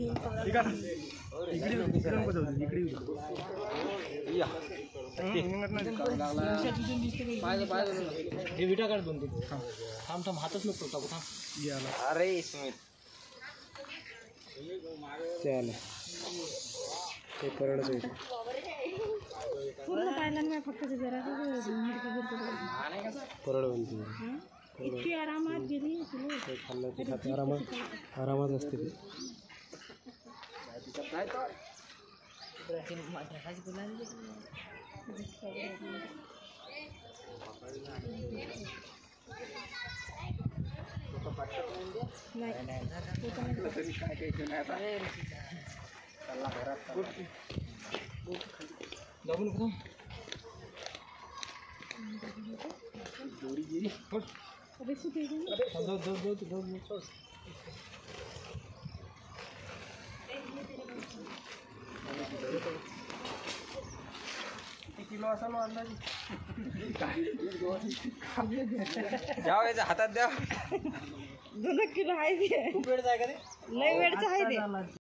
ठीक आहे इकडे नको जाऊ इकडे हे विटा काढ दोन तीन थांब थांब हातच नको टाकू थांब गेला अरे स्मित चल ते परडच आहे पूर्ण पाहिलं नाही फक्त ते जरा परड बनते इतकी आरामात गेली तुला ते खाल्लं ते खात आरामात असते ते दाबू नको अबे सुटे किलो असा लो अंदाज द्याव याच्या हातात द्या 2 किलो आहे ते खूप वेळ जाय का ते लय वेळचं आहे ते